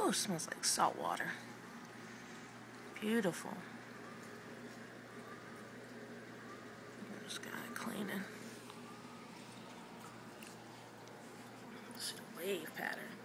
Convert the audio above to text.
Oh, smells like salt water. Beautiful. This guy cleaning. See the wave pattern.